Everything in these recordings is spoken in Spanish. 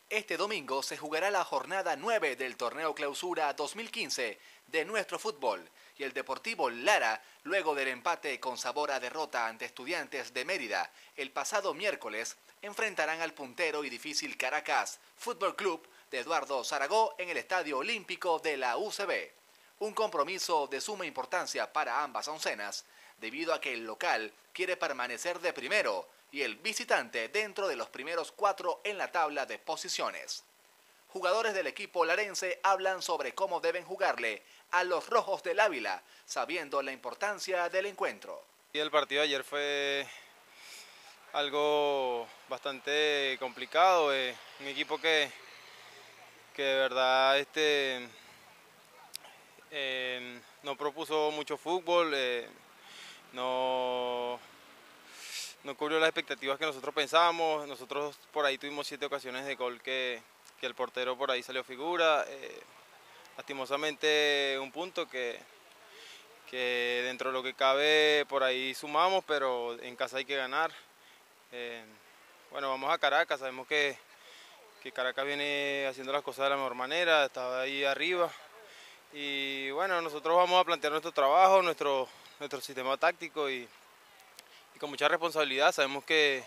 Este domingo se jugará la jornada 9 del Torneo Clausura 2015 de nuestro fútbol y el Deportivo Lara, luego del empate con sabor a derrota ante Estudiantes de Mérida el pasado miércoles, enfrentarán al puntero y difícil Caracas Fútbol Club de Eduardo Zaragoza en el Estadio Olímpico de la UCB. Un compromiso de suma importancia para ambas oncenas, debido a que el local quiere permanecer de primero y el visitante dentro de los primeros 4 en la tabla de posiciones. Jugadores del equipo larense hablan sobre cómo deben jugarle a los rojos del Ávila, sabiendo la importancia del encuentro. El partido de ayer fue algo bastante complicado, un equipo que de verdad no propuso mucho fútbol, no cubrió las expectativas que nosotros pensábamos. Nosotros por ahí tuvimos 7 ocasiones de gol que el portero por ahí salió figura. Lastimosamente un punto que dentro de lo que cabe por ahí sumamos, pero en casa hay que ganar. Bueno, vamos a Caracas, sabemos que Caracas viene haciendo las cosas de la mejor manera, está ahí arriba. Y bueno, nosotros vamos a plantear nuestro trabajo, nuestro sistema táctico y con mucha responsabilidad. Sabemos que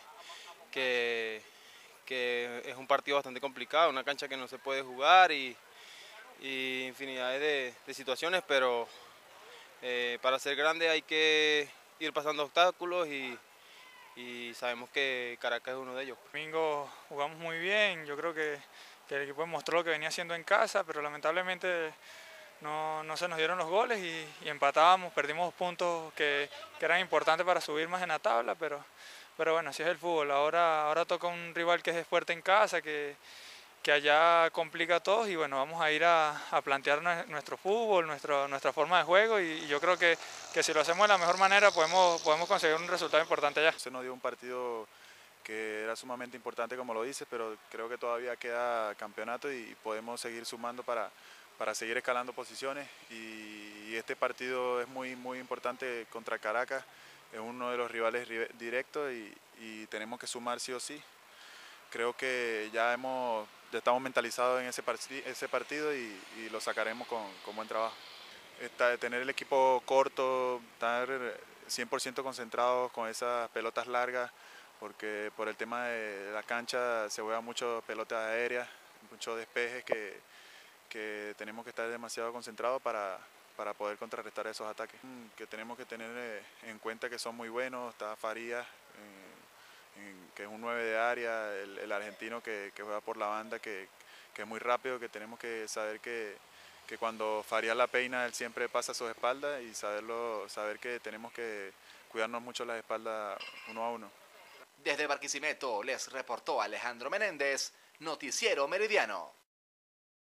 es un partido bastante complicado, una cancha que no se puede jugar y infinidad de situaciones, pero para ser grande hay que ir pasando obstáculos y sabemos que Caracas es uno de ellos. El domingo jugamos muy bien, yo creo que el equipo demostró lo que venía haciendo en casa, pero lamentablemente no se nos dieron los goles y empatábamos, perdimos 2 puntos que eran importantes para subir más en la tabla, pero bueno, así es el fútbol. Ahora toca un rival que es fuerte en casa, que allá complica a todos y bueno, vamos a ir a plantear nuestro fútbol, nuestra forma de juego y yo creo que si lo hacemos de la mejor manera podemos conseguir un resultado importante allá. Se nos dio un partido que era sumamente importante, como lo dices, pero creo que todavía queda campeonato y podemos seguir sumando para seguir escalando posiciones, y este partido es muy importante contra Caracas, es uno de los rivales directos y tenemos que sumar sí o sí. Creo que ya estamos mentalizados en ese partido y lo sacaremos con buen trabajo. Tener el equipo corto, estar 100% concentrados con esas pelotas largas, porque por el tema de la cancha se juega mucho pelota aérea, muchos despejes que tenemos que estar demasiado concentrados para poder contrarrestar esos ataques. Que tenemos que tener en cuenta que son muy buenos, está Farías, que es un 9 de área, el argentino que juega por la banda, que es muy rápido, que tenemos que saber que cuando Farías la peina, él siempre pasa a sus espaldas y saber que tenemos que cuidarnos mucho las espaldas uno a uno. Desde Barquisimeto les reportó Alejandro Menéndez, Noticiero Meridiano.